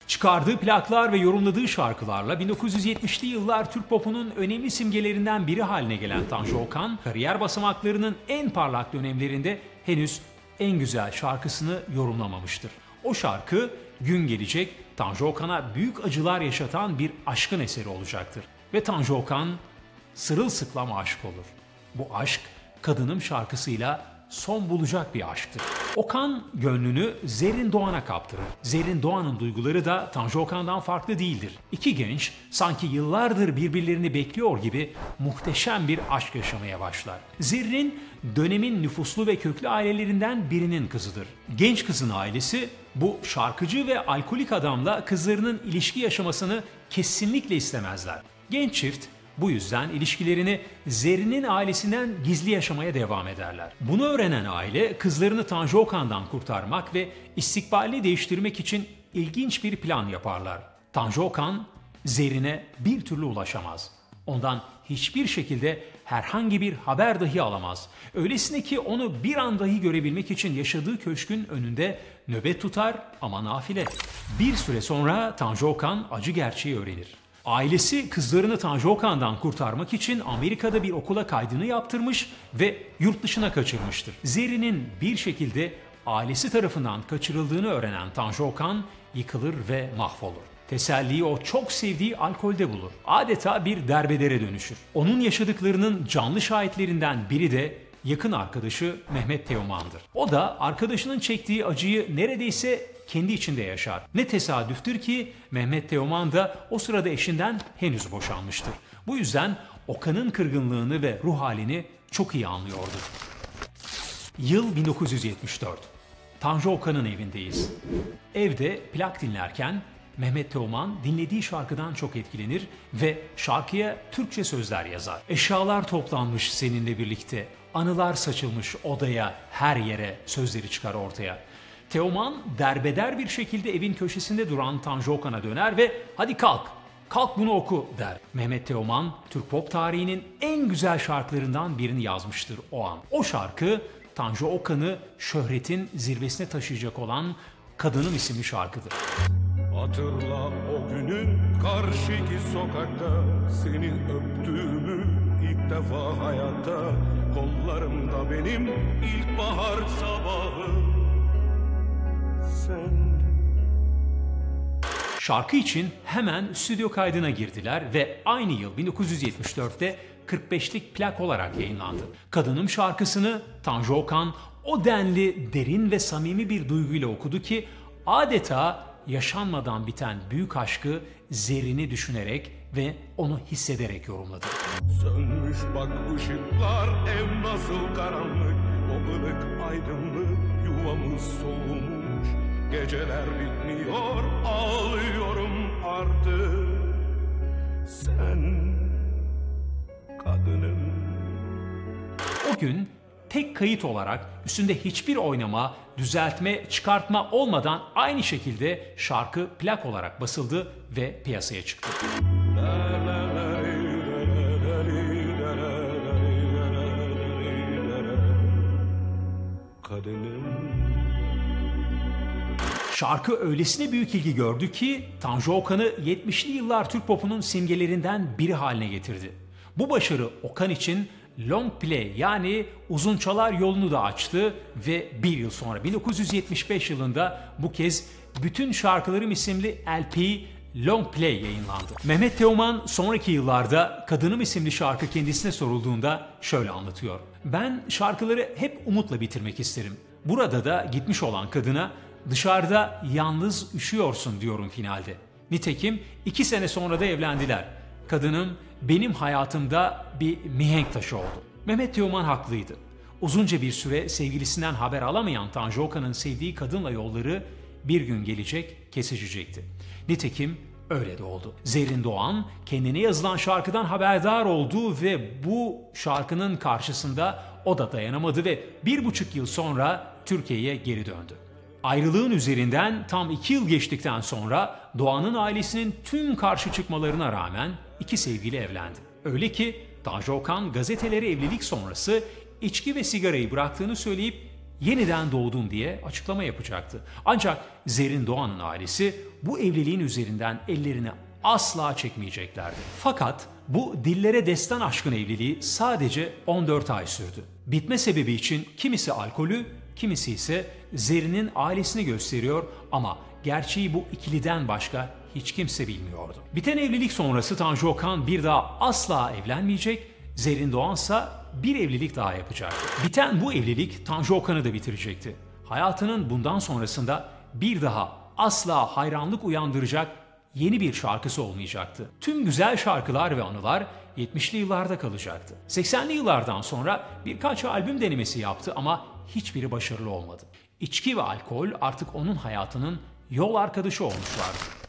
Çıkardığı plaklar ve yorumladığı şarkılarla 1970'li yıllar Türk popunun önemli simgelerinden biri haline gelen Tanju Okan, kariyer basamaklarının en parlak dönemlerinde henüz en güzel şarkısını yorumlamamıştır. O şarkı gün gelecek Tanju Okan'a büyük acılar yaşatan bir aşkın eseri olacaktır. Ve Tanju Okan sırılsıklam aşık olur. Bu aşk Kadınım şarkısıyla son bulacak bir aşktır. Okan gönlünü Zerrin Doğan'a kaptırır. Zerrin Doğan'ın duyguları da Tanju Okan'dan farklı değildir. İki genç sanki yıllardır birbirlerini bekliyor gibi muhteşem bir aşk yaşamaya başlar. Zerrin dönemin nüfuslu ve köklü ailelerinden birinin kızıdır. Genç kızın ailesi bu şarkıcı ve alkolik adamla kızlarının ilişki yaşamasını kesinlikle istemezler. Genç çift bu yüzden ilişkilerini Zerrin'in ailesinden gizli yaşamaya devam ederler. Bunu öğrenen aile kızlarını Tanju Okan'dan kurtarmak ve istikbalini değiştirmek için ilginç bir plan yaparlar. Tanju Okan Zerrin'e bir türlü ulaşamaz. Ondan hiçbir şekilde herhangi bir haber dahi alamaz. Öylesine ki onu bir an dahi görebilmek için yaşadığı köşkün önünde nöbet tutar ama nafile. Bir süre sonra Tanju Okan acı gerçeği öğrenir. Ailesi kızlarını Tanju Okan'dan kurtarmak için Amerika'da bir okula kaydını yaptırmış ve yurt dışına kaçırmıştır. Zerrin'in bir şekilde ailesi tarafından kaçırıldığını öğrenen Tanju Okan yıkılır ve mahvolur. Teselliyi o çok sevdiği alkolde bulur. Adeta bir derbedere dönüşür. Onun yaşadıklarının canlı şahitlerinden biri de yakın arkadaşı Mehmet Teoman'dır. O da arkadaşının çektiği acıyı neredeyse kendi içinde yaşar. Ne tesadüftür ki Mehmet Teoman da o sırada eşinden henüz boşanmıştır. Bu yüzden Okan'ın kırgınlığını ve ruh halini çok iyi anlıyordur. Yıl 1974. Tanju Okan'ın evindeyiz. Evde plak dinlerken Mehmet Teoman dinlediği şarkıdan çok etkilenir ve şarkıya Türkçe sözler yazar. Eşyalar toplanmış seninle birlikte, anılar saçılmış odaya, her yere sözleri çıkar ortaya. Teoman derbeder bir şekilde evin köşesinde duran Tanju Okan'a döner ve "Hadi kalk, kalk bunu oku" der. Mehmet Teoman, Türk pop tarihinin en güzel şarkılarından birini yazmıştır o an. O şarkı Tanju Okan'ı şöhretin zirvesine taşıyacak olan Kadınım isimli şarkıdır. Hatırla o günün karşıki sokakta seni öptüğümü ilk defa hayatta, kollarımda benim ilkbahar sabahı sen. Şarkı için hemen stüdyo kaydına girdiler ve aynı yıl 1974'te 45'lik plak olarak yayınlandı. Kadınım şarkısını Tanju Okan o denli derin ve samimi bir duyguyla okudu ki adeta yaşanmadan biten büyük aşkı Zerrin'i düşünerek ve onu hissederek yorumladı. Sönmüş bak ışıklar, ev nasıl karanlık, o ılık aydınlık yuvamız soğumuş, geceler bitmiyor, ağlıyorum artık, sen kadınım. O gün tek kayıt olarak üstünde hiçbir oynama, düzeltme, çıkartma olmadan aynı şekilde şarkı plak olarak basıldı ve piyasaya çıktı. Şarkı öylesine büyük ilgi gördü ki Tanju Okan'ı 70'li yıllar Türk popunun simgelerinden biri haline getirdi. Bu başarı Okan için long play yani uzun çalar yolunu da açtı ve bir yıl sonra 1975 yılında bu kez Bütün Şarkılarım isimli LP long play yayınlandı. Mehmet Teoman sonraki yıllarda Kadınım isimli şarkı kendisine sorulduğunda şöyle anlatıyor. Ben şarkıları hep umutla bitirmek isterim. Burada da gitmiş olan kadına dışarıda yalnız üşüyorsun diyorum finalde. Nitekim 2 sene sonra da evlendiler. Kadınım benim hayatımda bir mihenk taşı oldu. Mehmet Teoman haklıydı. Uzunca bir süre sevgilisinden haber alamayan Tanju Okan'ın sevdiği kadınla yolları bir gün gelecek, kesişecekti. Nitekim öyle de oldu. Zerrin Doğan kendine yazılan şarkıdan haberdar oldu ve bu şarkının karşısında o da dayanamadı ve 1,5 yıl sonra Türkiye'ye geri döndü. Ayrılığın üzerinden tam 2 yıl geçtikten sonra Doğan'ın ailesinin tüm karşı çıkmalarına rağmen iki sevgili evlendi. Öyle ki Tanju Okan gazetelere evlilik sonrası içki ve sigarayı bıraktığını söyleyip yeniden doğdun diye açıklama yapacaktı. Ancak Zerrin Doğan'ın ailesi bu evliliğin üzerinden ellerini asla çekmeyeceklerdi. Fakat bu dillere destan aşkın evliliği sadece 14 ay sürdü. Bitme sebebi için kimisi alkolü, kimisi ise Zerrin'in ailesini gösteriyor ama gerçeği bu ikiliden başka hiç kimse bilmiyordu. Biten evlilik sonrası Tanju Okan bir daha asla evlenmeyecek, Zerrin Doğan'sa bir evlilik daha yapacaktı. Biten bu evlilik Tanju Okan'ı da bitirecekti. Hayatının bundan sonrasında bir daha asla hayranlık uyandıracak yeni bir şarkısı olmayacaktı. Tüm güzel şarkılar ve anılar 70'li yıllarda kalacaktı. 80'li yıllardan sonra birkaç albüm denemesi yaptı ama hiçbiri başarılı olmadı. İçki ve alkol artık onun hayatının yol arkadaşı olmuşlardı.